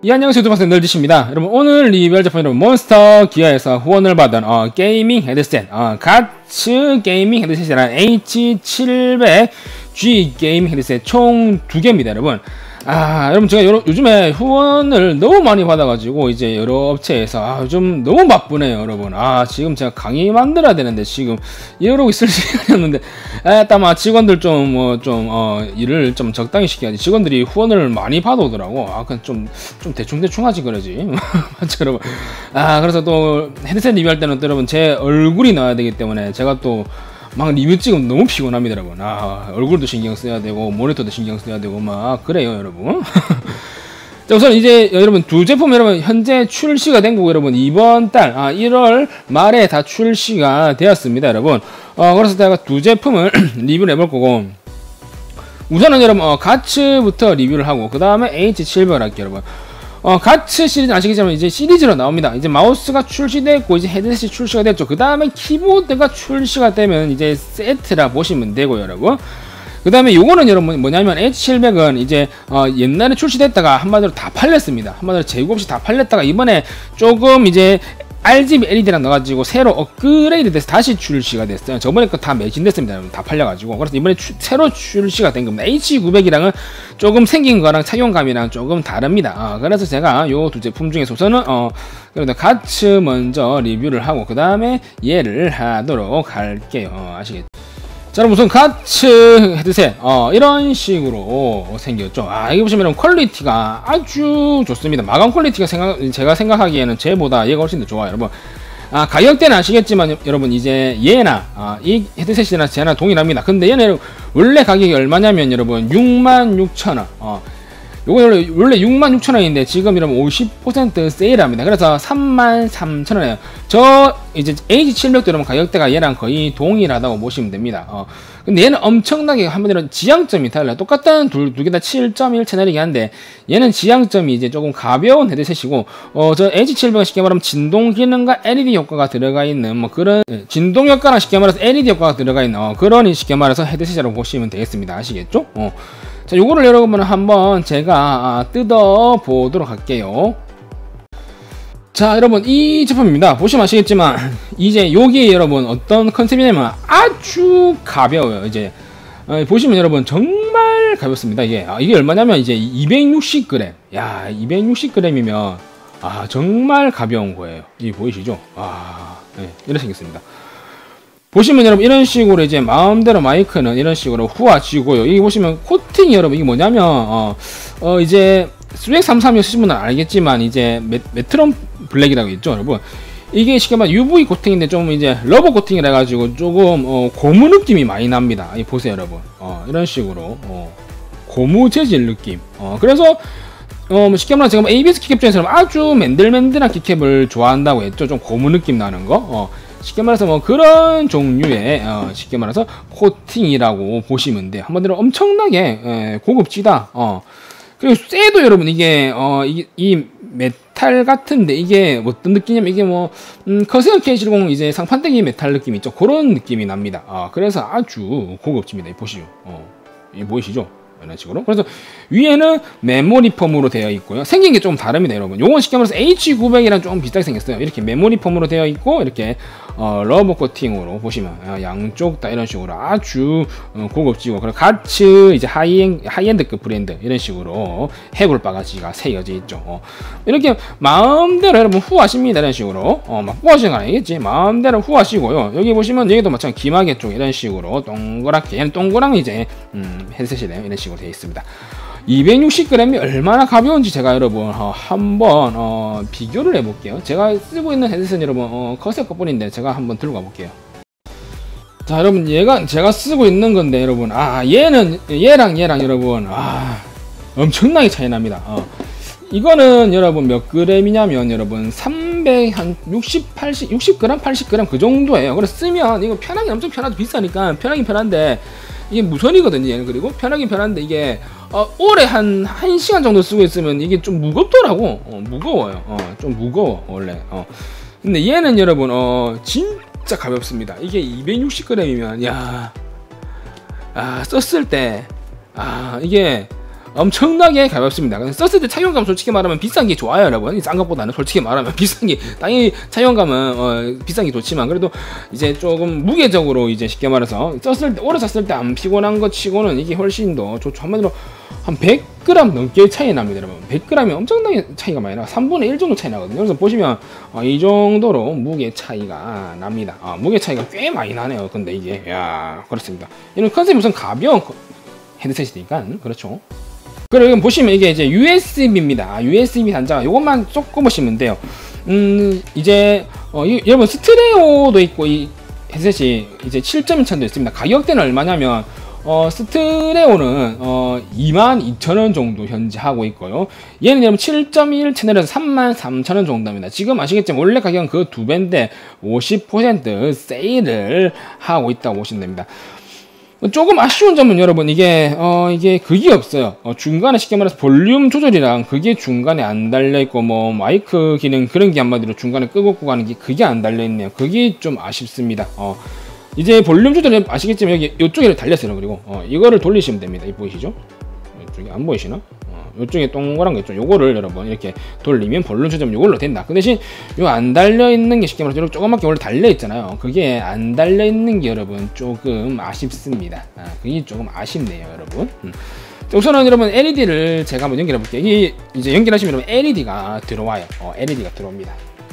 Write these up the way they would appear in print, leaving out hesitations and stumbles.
안녕하세요. 유튜버 널디십니다. 여러분, 오늘 리뷰할 제품 여러분, 몬스터 기어에서 후원을 받은 게이밍 헤드셋, 가츠 게이밍 헤드셋이라는 H700G 게이밍 헤드셋 총 2개입니다, 여러분. 여러분, 제가 요즘에 후원을 너무 많이 받아가지고, 이제 여러 업체에서, 요즘 너무 바쁘네요, 여러분. 지금 제가 강의 만들어야 되는데, 지금 이러고 있을 시간이 없는데, 일단, 직원들 일을 좀 적당히 시켜야지. 직원들이 후원을 많이 받아오더라고. 그냥 좀 대충대충 하지, 그러지. 맞죠, 여러분? 그래서 또 헤드셋 리뷰할 때는 또 여러분, 제 얼굴이 나와야 되기 때문에, 제가 또, 막 리뷰 찍으면 너무 피곤합니다, 여러분. 얼굴도 신경 써야 되고 모니터도 신경 써야 되고 막 그래요, 여러분. 자, 우선 이제 여러분 두 제품 여러분 현재 출시가 된 거고, 여러분 이번 달 1월 말에 다 출시가 되었습니다, 여러분. 그래서 제가 두 제품을 리뷰를 해볼 거고, 우선은 여러분 가츠부터 리뷰를 하고 그 다음에 H700을 할게요, 여러분. 가츠 시리즈 아시겠지만 이제 시리즈로 나옵니다. 이제 마우스가 출시됐고 이제 헤드셋이 출시가 됐죠. 그 다음에 키보드가 출시가 되면 이제 세트라 보시면 되고요, 여러분. 그 다음에 요거는 여러분 뭐냐면 H700은 이제 옛날에 출시됐다가 한마디로 다 팔렸습니다. 한마디로 재고 없이 다 팔렸다가 이번에 조금 이제 RGB LED랑 넣어가지고 새로 업그레이드 돼서 다시 출시가 됐어요. 저번에 거 다 매진됐습니다, 여러분. 다 팔려가지고. 그래서 이번에 새로 출시가 된 겁니다. H900이랑은 조금 생긴 거랑 착용감이랑 조금 다릅니다. 그래서 제가 요 두 제품 중에서 우선은 가츠 먼저 리뷰를 하고 그 다음에 얘를 하도록 할게요. 아시겠죠? 자, 그럼 우선 가츠 헤드셋 이런 식으로 생겼죠. 여기 보시면 퀄리티가 아주 좋습니다. 마감 퀄리티가 제가 생각하기에는 쟤보다 얘가 훨씬 더 좋아요, 여러분. 가격대는 아시겠지만 여러분 이제 얘나 이 헤드셋이나 쟤나 동일합니다. 근데 얘는 원래 가격이 얼마냐면 여러분 66,000원. 요거 원래 66,000원인데 지금 여러분 50% 세일합니다. 그래서 33,000원이에요. 저 이제 H700도 여러분 가격대가 얘랑 거의 동일하다고 보시면 됩니다. 근데 얘는 엄청나게 한마디로 지향점이 달라요. 똑같은 두 개 다 7.1 채널이긴 한데 얘는 지향점이 이제 조금 가벼운 헤드셋이고, 저 H700은 쉽게 말하면 진동 기능과 LED 효과가 들어가 있는 뭐 그런 진동 효과랑 쉽게 말해서 LED 효과가 들어가 있는 그런 쉽게 말해서 헤드셋이라고 보시면 되겠습니다. 아시겠죠? 자, 요거를 여러분 한번 제가 뜯어 보도록 할게요. 자, 여러분 이 제품입니다. 보시면 아시겠지만 이제 여기 여러분 어떤 컨셉이냐면 아주 가벼워요. 이제 보시면 여러분 정말 가볍습니다. 이게 얼마냐면 이제 260g. 야, 260g이면 정말 가벼운 거예요. 이 보이시죠? 네, 이렇게 생겼습니다. 보시면 여러분 이런 식으로 이제 마음대로 마이크는 이런 식으로 후아지고요. 여기 보시면 코팅이 여러분 이게 뭐냐면 이제 333 쓰신 분은 알겠지만 이제 메트론 블랙이라고 있죠, 여러분. 이게 쉽게 말하면 UV 코팅인데 좀 이제 러버 코팅이라 가지고 조금 고무 느낌이 많이 납니다. 이 보세요, 여러분. 이런 식으로 고무 재질 느낌. 그래서 쉽게 말하면 제가 ABS 키캡 중에서는 아주 맨들맨들한 키캡을 좋아한다고 했죠. 좀 고무 느낌 나는 거. 쉽게 말해서 뭐 그런 종류의 쉽게 말해서 코팅이라고 보시면 돼요. 한마디로 엄청나게 고급지다. 그리고 쇠도 여러분 이게 이 메탈 같은데 이게 어떤 느낌이냐면 이게 뭐 커세어 K70 이제 상판대기 메탈 느낌 있죠. 그런 느낌이 납니다. 그래서 아주 고급집니다. 보시죠. 이 보이시죠? 이런 식으로. 그래서 위에는 메모리 폼으로 되어 있고요. 생긴 게 좀 다릅니다, 여러분. 요건 쉽게 말해서 H900이랑 좀 비슷하게 생겼어요. 이렇게 메모리 폼으로 되어 있고 이렇게 러버 코팅으로 보시면 양쪽 다 이런 식으로 아주 고급지고, 그리고 가츠 이제 하이엔드급 브랜드 이런 식으로 해골 바가지가 새겨져 있죠. 이렇게 마음대로 여러분 후하십니다. 이런 식으로 막 후하시는 건 아니겠지. 마음대로 후하시고요. 여기 보시면 여기도 마찬가지 기마개 쪽 이런 식으로 동그랗게, 얘는 동그랑 이제 헤드셋이래요. 이런 식으로 되어 있습니다. 260g이 얼마나 가벼운지 제가 여러분 한번 비교를 해볼게요. 제가 쓰고 있는 헤드셋 여러분 커세 것뿐인데 제가 한번 들고 가볼게요. 자, 여러분 제가 쓰고 있는 건데 여러분 얘랑 여러분 엄청나게 차이 납니다. 이거는 여러분 몇 g이냐면 여러분 360, 80, 60g, 80g 그 정도예요. 그래서 쓰면 이거 편하긴 엄청 편하죠. 비싸니까 편하긴 편한데 이게 무선이거든요. 그리고 편하긴 편한데 이게 오래 한 1시간 정도 쓰고 있으면 이게 좀 무겁더라고. 무거워요. 좀 무거워 원래. 근데 얘는 여러분 진짜 가볍습니다. 이게 260g이면 야 썼을 때 이게 엄청나게 가볍습니다. 근데 썼을 때 착용감 솔직히 말하면 비싼 게 좋아요, 여러분. 싼 것보다는 솔직히 말하면 비싼 게 당연히 착용감은 비싼 게 좋지만 그래도 이제 조금 무게적으로 이제 쉽게 말해서 썼을 때 오래 썼을 때 안 피곤한 것 치고는 이게 훨씬 더 좋죠. 한마디로 한 100g 넘게 차이 납니다, 여러분. 100g이 엄청나게 차이가 많이 나. 3분의 1 정도 차이 나거든요. 그래서 보시면 이 정도로 무게 차이가 납니다. 무게 차이가 꽤 많이 나네요. 근데 이게 그렇습니다. 이런 컨셉이 우선 가벼운 헤드셋이니까 그렇죠. 그리고 보시면 이게 이제 USB입니다. USB 단자가 이것만 쏙 꼽으시면 돼요. 이제 여러분 스트레오도 있고 이 헤드셋이 이제 7.1천도 있습니다. 가격대는 얼마냐면 스트레오는 22,000원 정도 현재 하고 있고요. 얘는 여러분 7.1 채널에서 33,000원 정도입니다. 지금 아시겠지만 원래 가격은 그 2배인데 50% 세일을 하고 있다고 보시면 됩니다. 조금 아쉬운 점은 여러분 이게 그게 없어요. 중간에 쉽게 말해서 볼륨 조절이랑 그게 중간에 안 달려있고 뭐 마이크 기능 그런 게 한마디로 중간에 끄고 가는 게 그게 안 달려있네요. 그게 좀 아쉽습니다. 이제 볼륨 조절은 아시겠지만 여기 이쪽에 달렸어요. 그리고 이거를 돌리시면 됩니다. 이 보이시죠? 이쪽에 안 보이시나? 이쪽에 동그란 거 있죠. 요거를 여러분 이렇게 돌리면 볼륨 조절은 요걸로 된다. 그 대신 요 안 달려 있는 게 쉽게 말해서 이렇게 조그맣게 원래 달려 있잖아요. 그게 안 달려 있는 게 여러분 조금 아쉽습니다. 그게 조금 아쉽네요, 여러분. 우선은 여러분 LED를 제가 한번 연결해 볼게요. 이게 이제 연결하시면 여러분 LED가 들어와요. LED가 들어옵니다.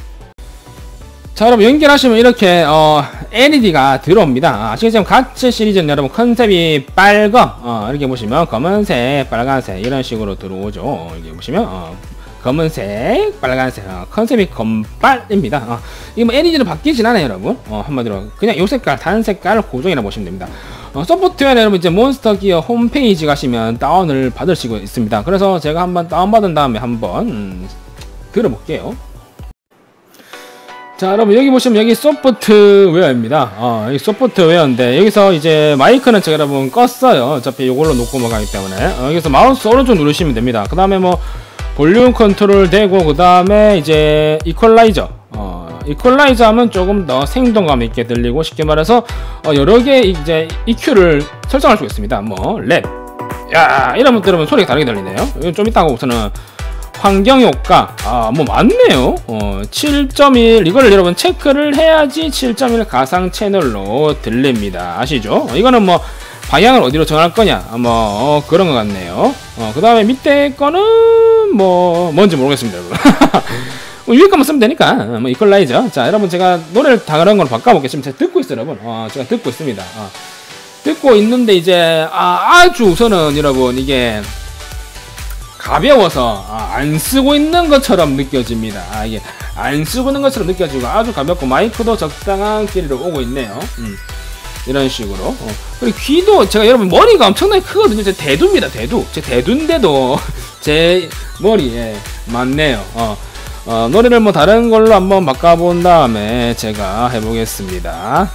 자, 여러분 연결하시면 이렇게 LED가 들어옵니다. 아시겠지만 가츠 시리즈는 여러분 컨셉이 빨강, 이렇게 보시면 검은색, 빨간색 이런 식으로 들어오죠. 이렇게 보시면 검은색, 빨간색 컨셉이 검빨입니다. 이거 뭐 LED는 바뀌진 않아요, 여러분. 한마디로 그냥 요 색깔, 단 색깔 고정이라 보시면 됩니다. 소프트웨어는 여러분 이제 몬스터 기어 홈페이지 가시면 다운을 받을 수 있습니다. 그래서 제가 한번 다운받은 다음에 한번 들어볼게요. 자, 여러분 여기 보시면 여기 소프트웨어입니다. 여기 소프트웨어인데 여기서 이제 마이크는 제가 여러분 껐어요. 어차피 이걸로 놓고 먹어가기 때문에 여기서 마우스 오른쪽 누르시면 됩니다. 그 다음에 뭐 볼륨 컨트롤 되고 그 다음에 이제 이퀄라이저 이퀄라이저 하면 조금 더 생동감 있게 들리고 쉽게 말해서 여러 개 이제 EQ를 설정할 수가 있습니다. 뭐 랩, 이러면 들으면 소리가 다르게 들리네요. 좀 이따가 우선은 환경효과 뭐 맞네요. 7.1 이거를 여러분 체크를 해야지 7.1 가상 채널로 들립니다. 아시죠? 이거는 뭐 방향을 어디로 정할 거냐 뭐 그런 것 같네요. 그 다음에 밑에 거는 뭐 뭔지 모르겠습니다, 여러분. 위에 것만 쓰면 되니까 뭐 이퀄라이저. 자, 여러분 제가 노래를 다른 걸로 바꿔보겠습니다. 제가 듣고 있어요, 여러분. 제가 듣고 있습니다. 듣고 있는데 이제 아주 우선은 여러분 이게 가벼워서 안 쓰고 있는 것처럼 느껴집니다. 이게 안 쓰고 있는 것처럼 느껴지고 아주 가볍고 마이크도 적당한 길이로 오고 있네요. 이런 식으로. 그리고 귀도 제가 여러분 머리가 엄청나게 크거든요. 제 대두입니다, 대두. 제 대두인데도 제 머리에 맞네요. 노래를 뭐 다른 걸로 한번 바꿔본 다음에 제가 해보겠습니다.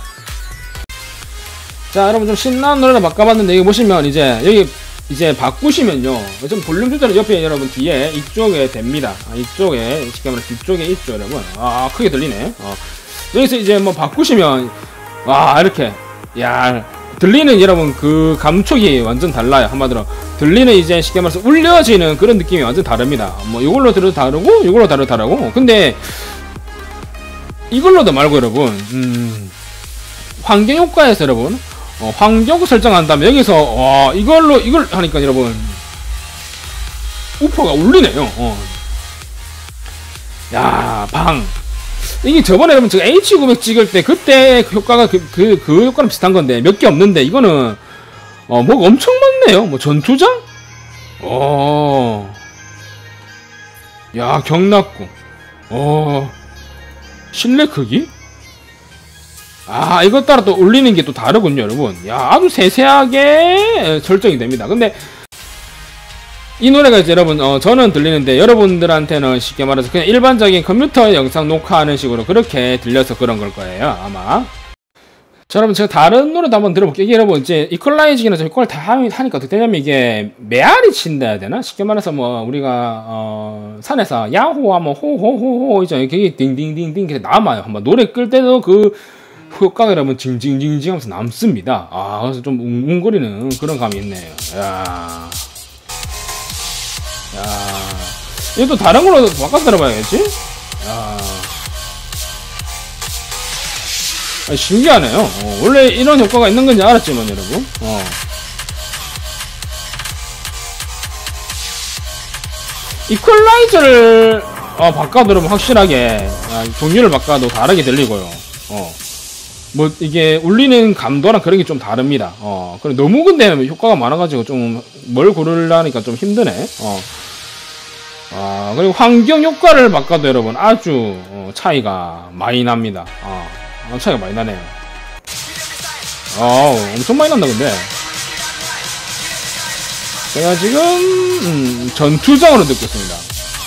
자, 여러분 좀 신나는 노래를 바꿔봤는데 여기 보시면 이제 여기 바꾸시면요 좀 볼륨 조절은 옆에 여러분 뒤에 이쪽에 됩니다. 이쪽에 쉽게 말해 뒤쪽에 있죠, 여러분. 크게 들리네. 여기서 이제 뭐 바꾸시면 이렇게 들리는 여러분 그 감촉이 완전 달라요. 한마디로 들리는 이제 쉽게 말해서 울려지는 그런 느낌이 완전 다릅니다. 뭐 이걸로 들어도 다르고 이걸로 다르고. 근데 이걸로도 말고 여러분 환경효과에서 여러분 환경 설정한 다음에 여기서 이걸 하니까 여러분 우퍼가 울리네요. 이게 저번에 여러분 제가 H900 찍을 때 그때 그 효과가 그 효과랑 비슷한 건데 몇 개 없는데 이거는 뭐가 엄청 많네요. 뭐 전투장? 경납구. 실내 크기? 이것 따라 또 울리는 게 또 다르군요, 여러분. 아주 세세하게 설정이 됩니다. 근데 이 노래가 이제 여러분 저는 들리는데 여러분들한테는 쉽게 말해서 그냥 일반적인 컴퓨터 영상 녹화하는 식으로 그렇게 들려서 그런 걸 거예요, 아마. 자, 여러분 제가 다른 노래도 한번 들어볼게요. 이게 여러분 이제 이퀄라이징이나 이걸 다 하니까 어떻게 되냐면 이게 메아리 친다 해야 되나? 쉽게 말해서 뭐 우리가 산에서 야호하면 호호호호 있잖아요. 그게 딩딩딩딩 이렇게 남아요. 한번 노래 끌 때도 그 효과가 여러분 징징징징 하면서 남습니다. 그래서 좀 웅웅거리는 그런 감이 있네요. 이것도 다른 걸로 바꿔 들어봐야겠지? 야. 신기하네요. 원래 이런 효과가 있는 건지 알았지만, 여러분. 이퀄라이저를 바꿔들으면 확실하게 종류를 바꿔도 다르게 들리고요. 뭐 이게 울리는 감도랑 그런 게 좀 다릅니다. 그리고 너무 근데 효과가 많아가지고 좀 뭘 고르려니까 좀 힘드네. 그리고 환경 효과를 바꿔도 여러분 아주 차이가 많이 납니다. 차이가 많이 나네요. 엄청 많이 난다 근데. 제가 지금 전투장으로 듣고 있습니다.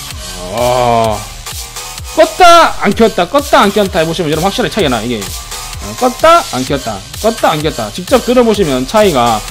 껐다 안 켰다 껐다 안 켰다 해보시면 여러분 확실하게 차이가 나. 이게 껐다 안 켰다 껐다 안 켰다 직접 들어보시면 차이가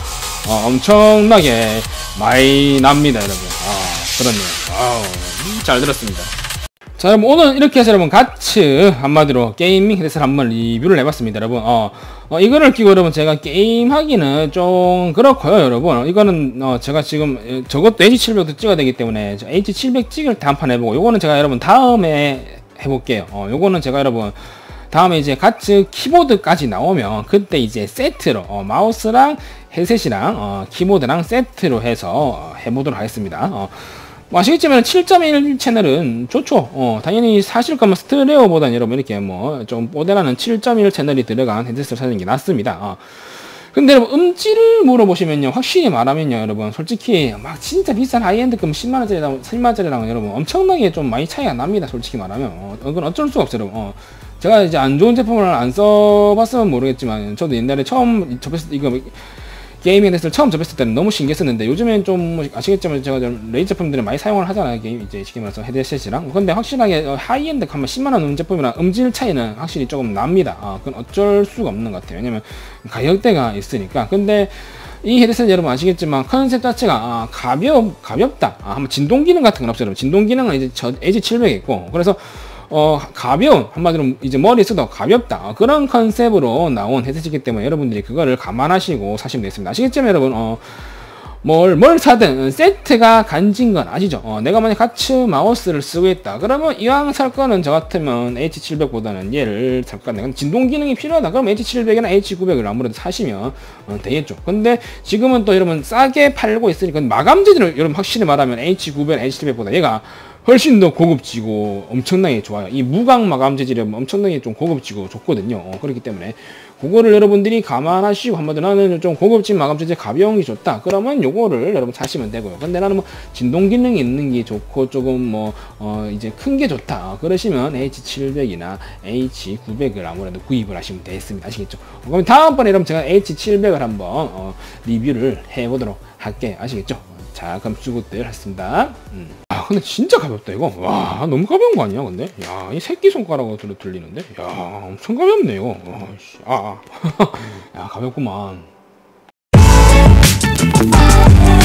엄청나게 많이 납니다 여러분. 그렇네요. 잘 들었습니다. 자 여러분 오늘 이렇게 해서 여러분 같이 한마디로 게이밍 헤드셋을 한번 리뷰를 해봤습니다 여러분. 이거를 끼고 여러분 제가 게임 하기는 좀 그렇고요 여러분. 이거는 제가 지금 저것도 H700도 찍어야 되기 때문에 H700 찍을 때 한 판 해보고, 요거는 제가 여러분 다음에 해볼게요. 요거는 제가 여러분 다음에 이제 같이 키보드까지 나오면 그때 이제 세트로 마우스랑 헤드셋이랑 키보드랑 세트로 해서 해보도록 하겠습니다. 아시겠지만 7.1 채널은 좋죠. 당연히 사실 거면 스테레오보다는 여러분 이렇게 뭐 좀 뽀대라는 7.1 채널이 들어간 헤드셋을 사는 게 낫습니다. 근데 여러분 음질을 물어보시면요, 확실히 말하면요 여러분 솔직히 막 진짜 비싼 하이엔드급 10만원짜리랑 10만원짜리랑 여러분 엄청나게 좀 많이 차이가 납니다. 솔직히 말하면 이건 어쩔 수가 없어요 여러분. 제가 이제 안 좋은 제품을 안 써봤으면 모르겠지만 저도 옛날에 처음 접했을 때 이거 게이밍 헤드셋을 처음 접했을 때는 너무 신기했었는데 요즘엔 좀 아시겠지만 제가 좀 레이저 제품들을 많이 사용을 하잖아요. 게임 이제 쉽게 말해서 헤드셋이랑. 근데 확실하게 하이엔드 하면 10만원 제품이랑 음질 차이는 확실히 조금 납니다. 그건 어쩔 수가 없는 것 같아요. 왜냐면 가격대가 있으니까. 근데 이 헤드셋 여러분 아시겠지만 컨셉 자체가 가볍다. 한번 진동 기능 같은 건 없어요. 여러분. 진동 기능은 이제 저 H700에 있고, 그래서 가벼운, 한마디로 이제 머리에 써도 가볍다, 그런 컨셉으로 나온 헤드셋이기 때문에 여러분들이 그거를 감안하시고 사시면 되겠습니다. 아시겠지만 여러분 뭘 사든 세트가 간진 건 아시죠? 내가 만약 같이 마우스를 쓰고 있다 그러면 이왕 살 거는 저 같으면 H700보다는 얘를 살 것 같네. 진동 기능이 필요하다 그럼 H700이나 H900을 아무래도 사시면 되겠죠. 근데 지금은 또 여러분 싸게 팔고 있으니까 마감 재질을 여러분 확실히 말하면 H900, H700보다 얘가 훨씬 더 고급지고 엄청나게 좋아요. 이 무광 마감 재질이 엄청나게 좀 고급지고 좋거든요. 그렇기 때문에 그거를 여러분들이 감안하시고 한마디로 나는 좀 고급진 마감 재질 가벼운 게 좋다 그러면 요거를 여러분 사시면 되고요. 근데 나는 뭐 진동 기능이 있는 게 좋고 조금 뭐 이제 큰 게 좋다 그러시면 H700이나 H900을 아무래도 구입을 하시면 되겠습니다. 아시겠죠? 그럼 다음번에 여러분 제가 H700을 한번 리뷰를 해보도록 할게요. 아시겠죠? 자 그럼 수고들 했습니다. 근데 진짜 가볍다 이거. 와 너무 가벼운 거 아니야 근데? 야 이 새끼 손가락으로 들리는데? 야 엄청 가볍네 이거. 야 가볍구만.